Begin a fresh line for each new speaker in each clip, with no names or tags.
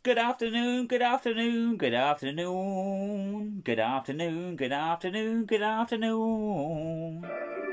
Good afternoon, good afternoon, good afternoon, good afternoon, good afternoon, good afternoon.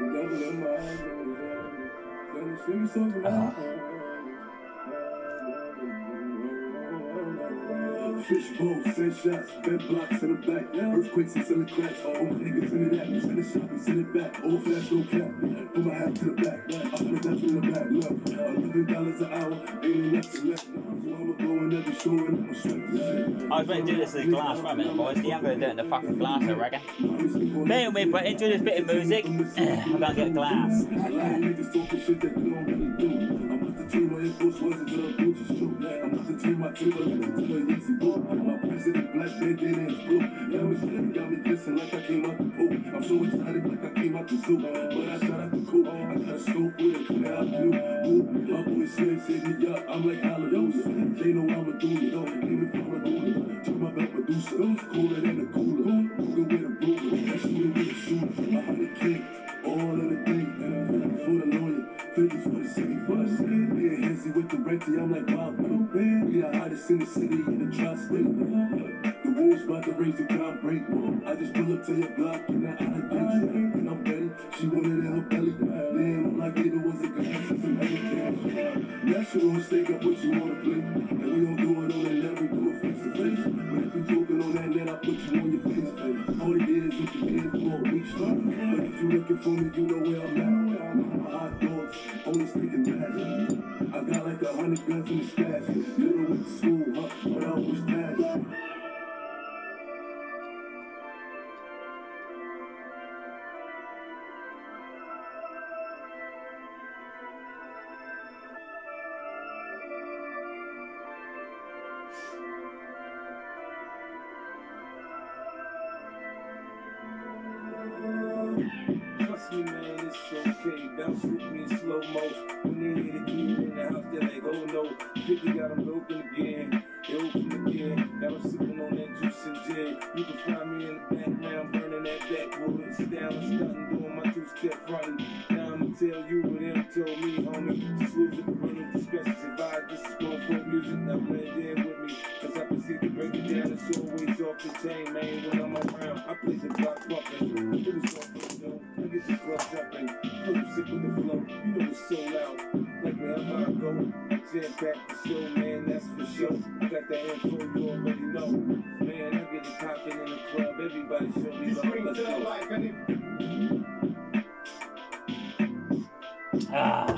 Fishbowl, send shots, bed blocks in the back, earthquakes and selling cracks. Old niggas in it at, send the shop and send it back. Old flash, no cap, put my hat to the back. $100 in the back, look, $11 an hour, ain't enough to let. So I'ma go in every store and I'ma sweat this shit.
I was going to do this as a glass for a minute, boys. You ain't going to do it in the fucking glass, I reckon. Bear with me, but enjoy this bit of music. I'm going to get glass.
Niggas talking shit that they don't really do. I'm not the team where it goes wasn't to a Gucci shoe. I'm not the team I treat like to a easy book. My president black bandana is blue. Yeah, I'm slick, got me glisten like I came out the pool. I'm so excited like I came out the zoo. But I shot out the coop. I got a scope with a clear view. My boy Slim said me up. I'm like hallelujah. They know I'ma do it. Came in from a doula. Took my belt Medusa. Cooler than a cooler. Ruger with a Ruger. Shooter with a shooter. 100K. All in a day. For the lawyer. 50 for the city. For the city. Yeah, Hensy with the renty. I'm like, wow, man. We are hottest in the city. In the tri-state. The wolves about to raise the ground break. I just pull up to your block and now out of date. And I'm ready. She wanted in her belly. Damn, all I gave her was a glass and some other cash. National mistake up what you wanna play. And we don't do it on the net, we do it face to face. But if you joking on that net, I put you on your face. 40 years with your hands for a week strong. But if you looking for me, you know where I'm at. My hot dogs, only sticking back. I got like 100 guns in the stash. Little went to school, huh? But I was past.
Trust me, man, it's okay. Bounce with me in slow mo. When they hear the key in the house, they're like, oh no. 50 got them broken again. They open again. Now I'm sipping on that juice and gin. You can find me in the background, burning that backwoods. Down and stunting, doing my two-step fronting. Now I'ma tell you what them told me, homie. Just lose the parental discussions. If I just is going for music, now blend in with me. Cause I proceed to break it down. It's always off the chain, man. When I'm around, I play the block bumping. It was off the show. I get the club jumping. Put them sick with the flow. You know it's so loud. Like wherever I go, I jam back the show, man. That's for sure. I got that info, you already know. Man, I get it popping in the club. Everybody show me love. Let's go.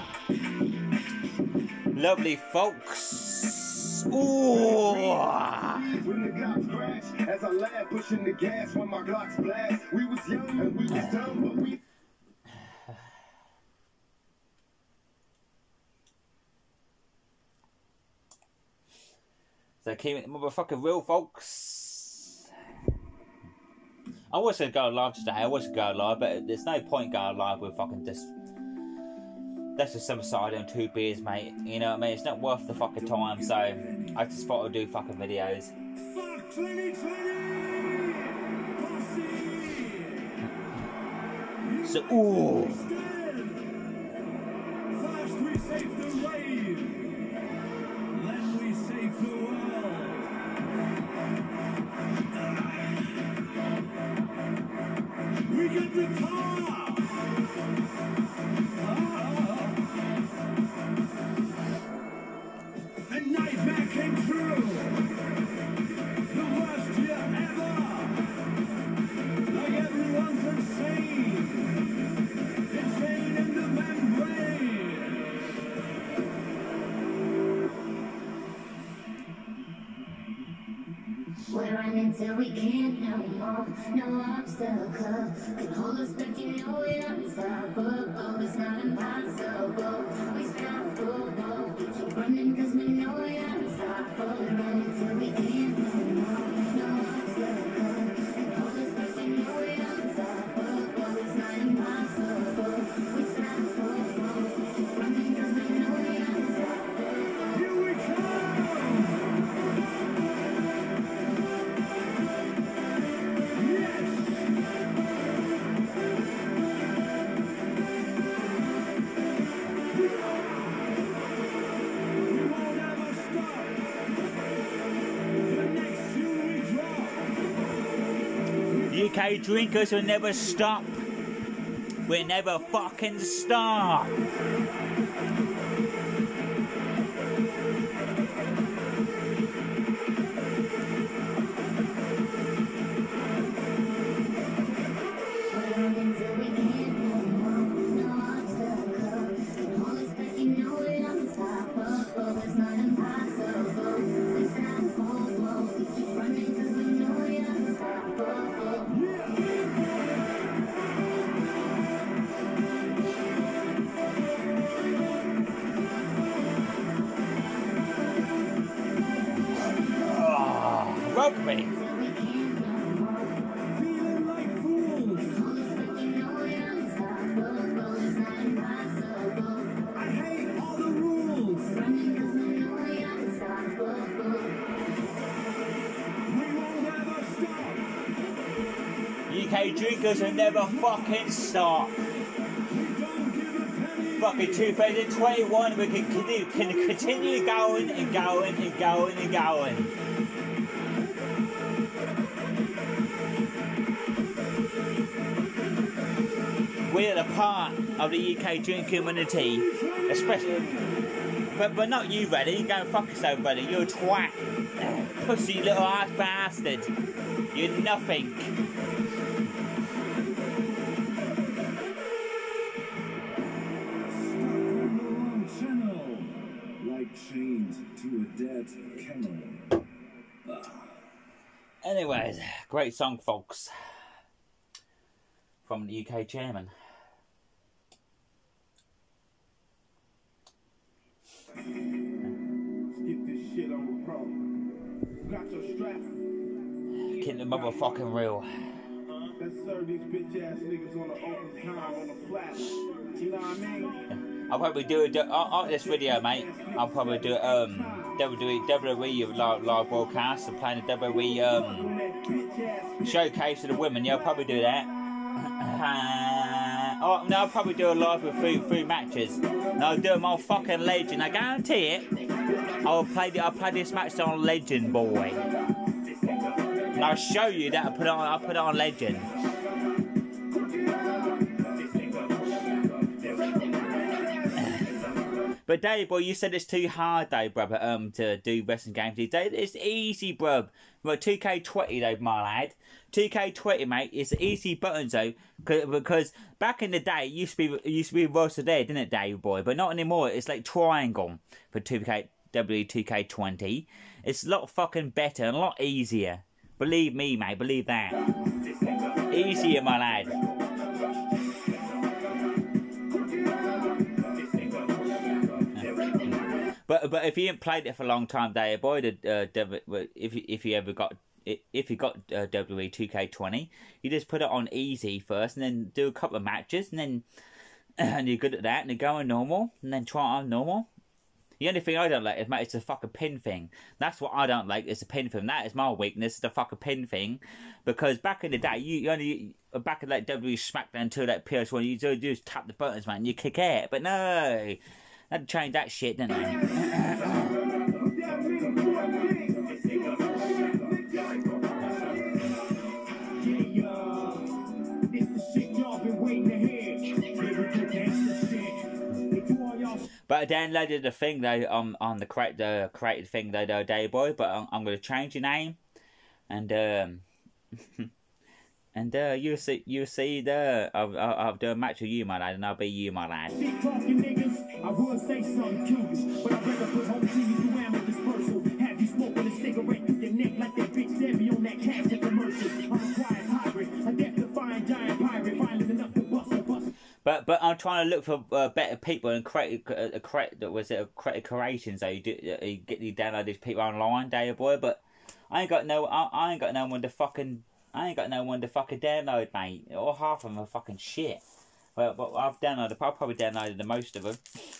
Lovely, folks. Ooh.
When the cops crash, as I laugh, pushing the gas when my Glocks blast. We was young and we was dumb, but we.
So keep it motherfucking real, folks. I was going to go live today. I was going to go live, but there's no point going live with fucking just. That's just some cider and 2 beers, mate. You know what I mean? It's not worth the fucking time, so I just thought I'd do fucking videos.
Fuck 2020!
So, ooh.
First we save the rain, then we save the world. We get the power! The nightmare came true! The worst year ever! Like everyone's insane! Insane in the membrane!
We're running till we can't no more. No obstacle can hold us back. You know we're unstoppable. It's not impossible. We stand full. We keep running 'cause we know we're unstoppable. We're running till we can't no more. No obstacle can hold us back. You know we're unstoppable. It's not impossible. We stand full. We keep running 'cause we know we're unstoppable.
Here we come! We won't ever stop!
UK drinkers will never stop. We'll never fucking stop. Rugby.
Feeling like fools. I hate all the rules. We won't ever stop.
UK drinkers will never fucking stop. Fucking 2021, we can continue going and going and going and going. We're a part of the UK drinking community, especially, but not you, Reddy. You go fuck yourself, buddy. You're a twat, pussy little ass bastard. You're nothing.
Like chained to a dead kennel.
Anyways, great song, folks, from the UK chairman.
Let's get this shit on pro. Got your strap.
Keep the motherfucking real.
Let's serve these bitch ass niggas on the open time on the flat. You know what I mean?
I'll probably do on this video, mate. I'll probably do WWE live broadcast and playing the WWE showcase of the women. Yeah, I'll probably do that. Oh no, I'll probably do a live with food matches. No, I'll do them on fucking Legend. I guarantee it. I'll play this match on Legend, boy. And I'll show you that I'll put it on Legend. But Dave, boy, you said it's too hard, though, brother, to do wrestling games these days. It's easy, bruv. Well, 2K20, though, my lad. 2K20, mate, it's easy buttons, though, because back in the day, it used to be roasted there, didn't it, Dave, boy? But not anymore. It's like triangle for 2K20. It's a lot fucking better and a lot easier. Believe me, mate, believe that. Easier, my lad. But if you haven't played it for a long time, Dave, boy, if you got WWE 2K20, you just put it on easy first, and then do a couple of matches, and you're good at that, and you go on normal, and then try it on normal. The only thing I don't like is, mate, it's the fucking pin thing. That's what I don't like. It's the pin thing. That is my weakness. The fucking pin thing, because back in the day, you only back in like WWE SmackDown to that PS1, you just tap the buttons, man, and you kick out. But no. Had to change that shit, didn't they? But I downloaded the thing though on the created thing though, day boy. But I'm gonna change your name, and and you'll see the I'll do a match with you, my lad, and I'll be you, my lad.
I would say something to but I'd rather put home to you through ammo dispersal. Have you smoking a cigarette through your neck like that bitch Debbie on that cash commercial. I'm a quiet hybrid, a death-defying giant pirate, violent enough to bust.
But I'm trying to look for better people and create creations. So you download these people online, day boy. But I ain't got no one to fucking download, mate. Or half of them are fucking shit. Well, but I've probably downloaded the most of them.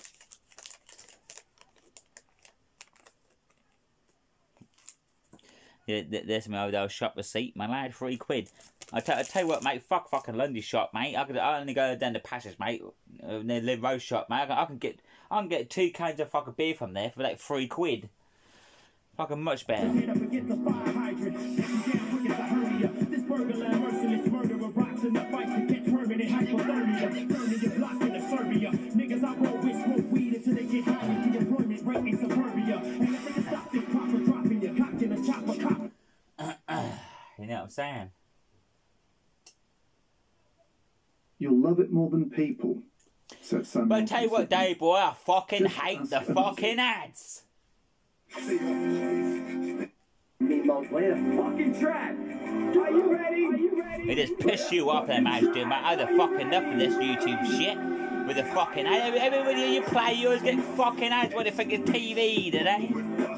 Yeah, there's my old shop receipt, my lad, £3. I tell you what, mate, fucking Lundy shop, mate. I only go down the passage, mate, near the Road shop, mate. I can get 2 cans of fucking beer from there for like £3. Fucking much better.
Burglar, merciless murderer, rocks in the fight to catch permanent hypothermia. Burning your block in the Serbia. Niggas I roll with smoke weed until they get high with the employment rate in suburbia. And if they can stop this proper dropping your cock in a chopper cop.
You know what I'm saying?
You'll love it more than people, said Sam.
But I tell you what, Dave boy, I fucking hate the fucking ads.
Meatloaf, play the fucking track. Are you ready? Are you ready?
It just piss you off that match, dude. Man, I had fucking enough of this YouTube shit with the fucking ads. Everybody you play, you always getting fucking ads. What the fuck is TV today?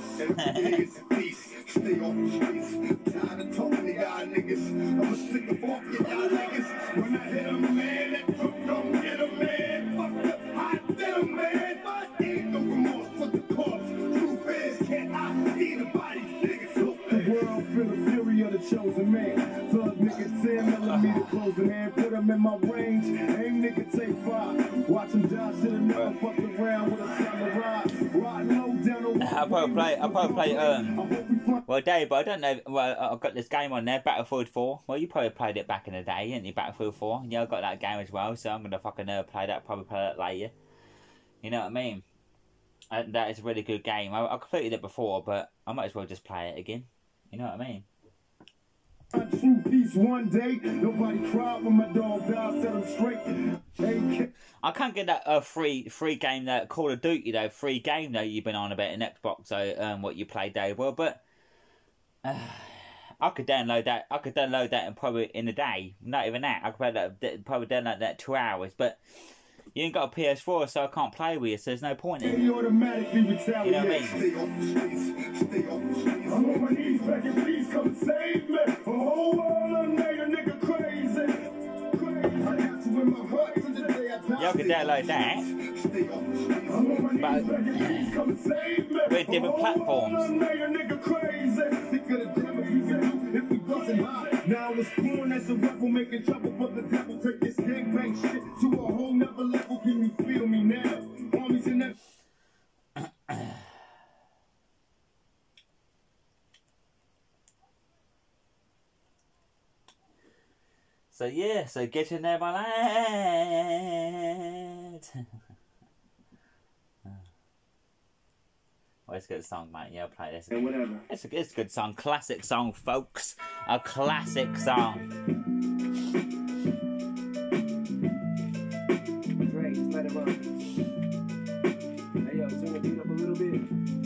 Stay on the streets, tired of talking to y'all niggas. I'm sick of walking y'all niggas. When I hit 'em, man, that truck don't get 'em, man. Fuck up, I did 'em, man. Ain't no remorse for the cause. Truth is, can't I see the body, niggas? The world feel the fury of the chosen man. Thug niggas 10mm closing hand, put 'em in my range. Aim nigga take 5. Watch 'em die, should've never fucked around with a samurai. Ride low down on
I'll probably play, well, Dave, I don't know, well, I've got this game on there, Battlefield 4. Well, you probably played it back in the day, didn't you, Battlefield 4? Yeah, I got that game as well, so I'm going to fucking play that, probably play that later. You know what I mean? That is a really good game. I completed it before, but I might as well just play it again. You know what I mean?
True peace one day. Nobody cried when my dog died, set him straight.
I can't get that free game, that Call of Duty though, free game though you've been on about in Xbox, so what you played Dave, well, but I could download that. I could download that and probably in a day. Not even that. I could probably download that 2 hours, but you ain't got a PS4, so I can't play with you, so there's no point in it. You know what I mean?
Stay on the streets, stay on the streets. I'm on my knees begging, please come save me. The whole world made a nigga crazy. I got you in my heart since the day I died.
Yeah, I could download that. But we're different platforms.
Now it's born as a rebel making trouble for the devil. Take this gangbang shit to a whole nother level. Can you feel me now? Armies in that.
So yeah, so get in there, my lad. Well, it's a good song, mate. Yeah, I'll play this.
And whatever.
It's a good song. Classic song, folks. A classic song.
Dre, just let it run. Hey, yo, turn the beat up a little bit.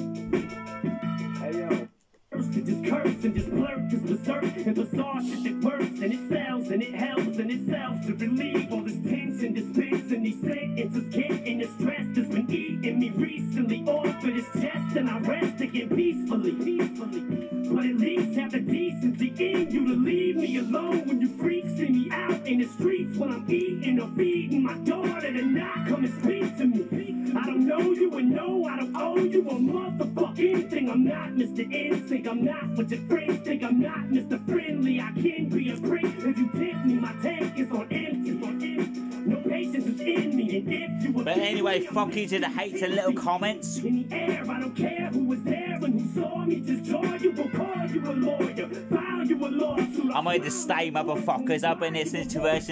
Hey, yo.
To just curse and just blurt, just berserk and bizarre shit that works and it sells and it helps and it sells to relieve all this tension, dispense and these sentences getting the stress that's been eating me recently off of this chest, and I rest again peacefully. But at least have the decency in you to leave me alone when you freaks see me out in the streets when I'm eating or feeding my daughter to not come and speak to me. I don't know you and no, I don't owe you a motherfucking thing. I'm not Mr. Instinct, I'm not what your friends think. I'm not Mr. Friendly, I can be a prick. If you tip me, my tank is on empty. No patience is in me, and if you
But anyway, fuck you to the hates and little comments.
in the air, I don't care who was there and who saw me. Just draw you, will call you a lawyer, file you a lawsuit.
I'm here to stay, motherfuckers. I've been here since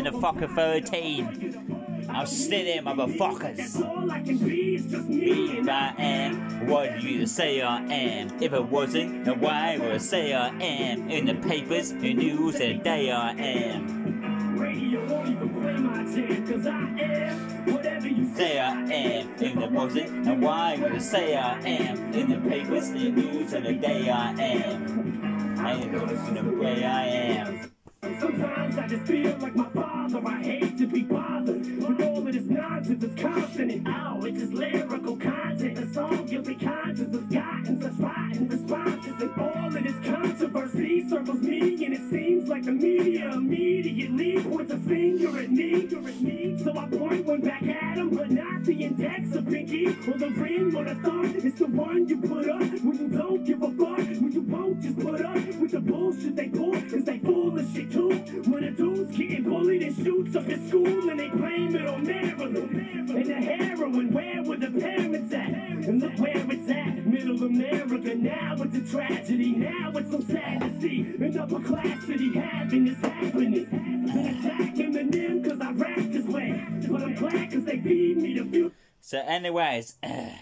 2013. I'm still here, motherfuckers.
That's all I can be, it's just me.
If I am what you say I am. If it wasn't, then why would I say I am? In the papers, the news, and day I am.
Radio won't even play my jam, cause I am whatever you
Say I am. If it wasn't, then why would I say I am? In the papers, the news, and the day I am. I ain't the way I am.
Sometimes I just feel like my father. I hate to be bothered with all of this nonsense. It's constant and it's just lyrical content. A song guilty conscience has gotten such rotten responses, and all of this controversy circles me, and it seems like the media immediately points a finger at me. So I point one back at him, but not the index or pinky or the ring or the thumb. It's the one you put up when you don't give a fuck, when you won't just put up with the bullshit they pull, cause they full of shit too. When a dude's getting bullied and shoots up his school and they blame it on Maryland. And the heroin, where were the parents at? And look where it's at, middle of Maryland. Africa, now it's a tragedy. Now it's so sad to see an upper class city having this happiness. Been attacking Eminem cause I rap this way. But I'm glad cause they feed me the future.
So anyways,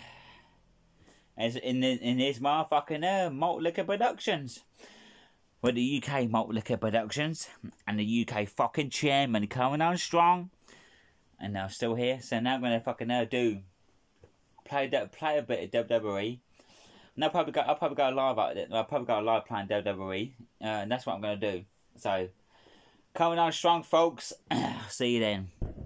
as in his motherfucking Malt Liquor Productions. With the UK Malt Liquor Productions and the UK fucking chairman coming on strong. And they're still here, so now I'm gonna fucking play a bit of WWE. And I'll probably go live at it. I'll probably go live playing WWE, and that's what I'm gonna do. So coming on strong, folks. See you then.